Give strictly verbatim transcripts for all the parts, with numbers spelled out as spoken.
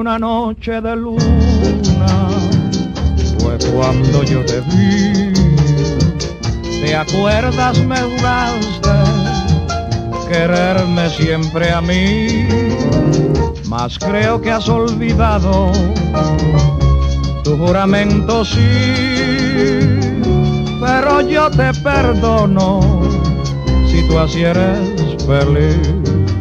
una noche de luna fue cuando yo te vi. ¿Te acuerdas? Me juraste quererme siempre a mí, mas creo que has olvidado tu juramento, sí. Pero yo te perdono si tú así eres feliz.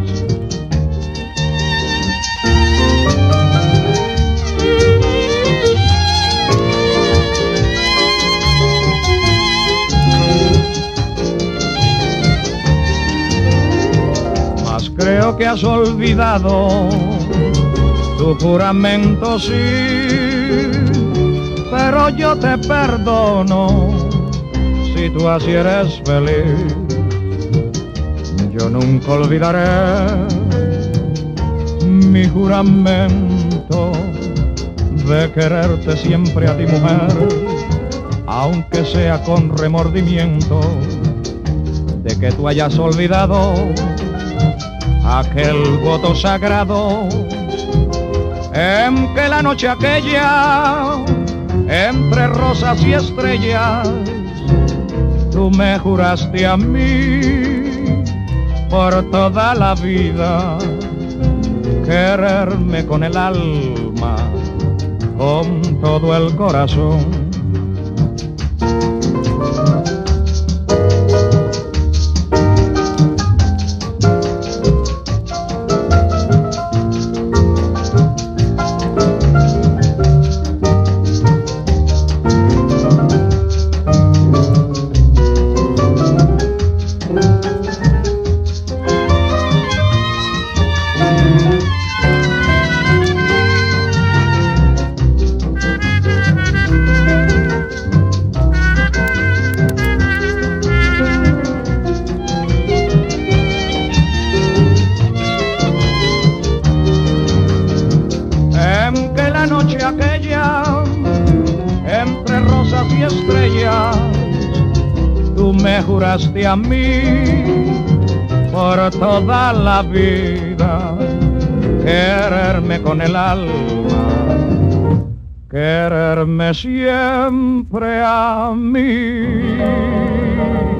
Creo que has olvidado tu juramento, sí, pero yo te perdono si tú así eres feliz. Yo nunca olvidaré mi juramento de quererte siempre a ti, mujer, aunque sea con remordimiento de que tú hayas olvidado aquel voto sagrado en que la noche aquella, entre rosas y estrellas, tú me juraste a mí por toda la vida quererme con el alma, con todo el corazón. En que la noche aquella, entre rosas y estrellas, tú me juraste a mí por toda la vida quererme con el alma, quererme siempre a mí.